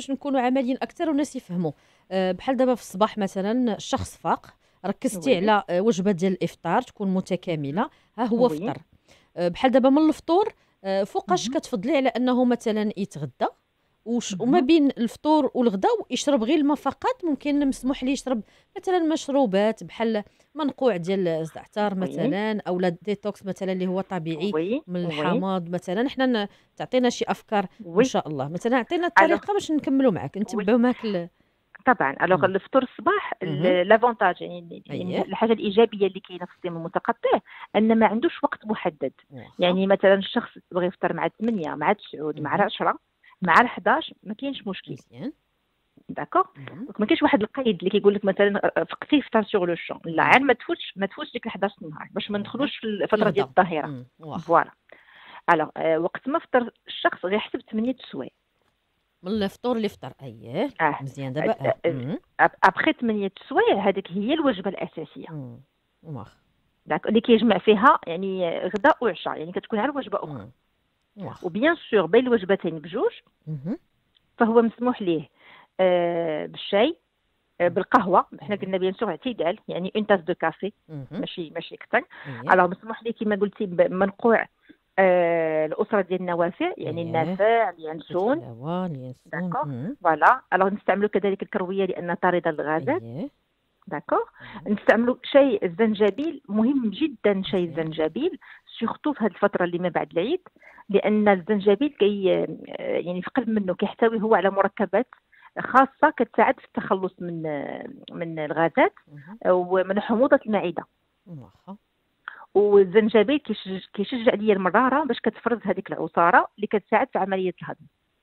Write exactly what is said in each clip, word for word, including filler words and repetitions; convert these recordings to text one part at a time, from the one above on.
باش نكونوا عمليين اكثر والناس يفهموا. أه بحال دابا في الصباح مثلا الشخص فاق، ركزتي وي على آه، وجبه ديال الافطار تكون متكامله، ها هو وي فطر. أه بحال دابا من الفطور، أه فوقاش مهم. كتفضلي على انه مثلا يتغدى، وش وما مهم. بين الفطور والغداء يشرب غير الماء فقط؟ ممكن مسموح ليه يشرب مثلا مشروبات بحال منقوع ديال الزعتر وي مثلا، او لا ديتوكس مثلا اللي هو طبيعي وي من وي الحماض مثلا. حنا ن- تعطينا شي افكار ان وي شاء الله، مثلا عطينا الوغ الطريقه باش نكملوا معك وي نتبعوا معك ال... طبعا الوغ مم. الفطور الصباح مهم. لافونتاج يعني يعني اييه. الحاجه الايجابيه اللي كاينه في الصيام المتقطع ان ما عندوش وقت محدد. واخا. يعني مثلا الشخص بغى يفطر مع ثمانية مع تسعة مع مهم. عشرة مع حداش ما كاينش مشكل. مزيان. داكوغ. مهم. دونك ما كاينش واحد القيد اللي كيقول لك مثلا فقتي فطر سوغ لو شون، لا مم. عاد ما تفوتش ما تفوتش ديك حداش النهار باش ما فوالا. ندخلوش في في الفتره ديال الغداء. الظهيره. مم. واخا. فوالا. الوغ آه وقت ما فطر الشخص غيحسب ثمانية السوايع. من الفطور اللي فطر، اييه. اه مزيان دابا اه. مم. ابخي ثمانية السوايع هذيك هي الوجبه الاساسيه. مم. واخا. داك اللي كيجمع فيها يعني غداء وعشاء، يعني كتكون على وجبه اخرى. مم. واخا. وبيان سور بين الوجبتين بجوج مهم. فهو مسموح ليه آه بالشاي، آه مم. بالقهوه. حنا اييه. قلنا بيان سور اعتدال، يعني اون تاس دو كافي مهم. ماشي ماشي اكثر. اييه. الوغ مسموح ليه كما قلتي بمنقوع آه الاسره ديال النوافع، يعني اييه. النافع زيت اليانسون. حلاوه اليانسون. داكوغ. مم. فوالا. الوغ نستعملوا كذلك الكرويه لانها طارده للغازات. اييه. داكوغ. مم. نستعملوا شاي الزنجبيل، مهم جدا شاي مزيان. الزنجبيل سورتو في هذه الفتره اللي ما بعد العيد، لان الزنجبيل كي يعني في قلب منه كيحتوي هو على مركبات خاصه كتساعد في التخلص من من الغازات مهم. ومن حموضه المعده. واخا. والزنجبيل كيشجع, كيشجع ليا المراره باش كتفرز هذيك العصاره اللي كتساعد في عمليه الهضم.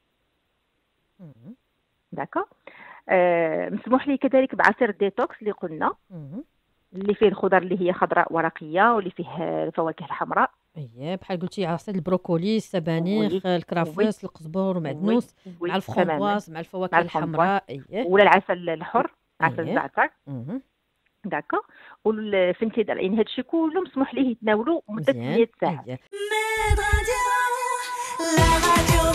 مهم. داكوغ. آه مسموح لي كذلك بعصير الديتوكس اللي قلنا، مهم. اللي فيه الخضر اللي هي خضراء ورقيه واللي فيه الفواكه الحمراء. اييه بحال قلتي عصير البروكولي، وي السبانخ، وي الكرافس، القزبر وي ومعدنوس، مع وي تماما. الفرomboise، مع مع الفواكه الفramboise الحمراء. اييه. ولا العسل الحر، عسل اييه. الزعتر. مهم. داكا. وفي انتظار يعني هادشي كله مسموح ليه يتناولوا مده مزيان. ثمانية ساعات. اييه. Med radio, la radio.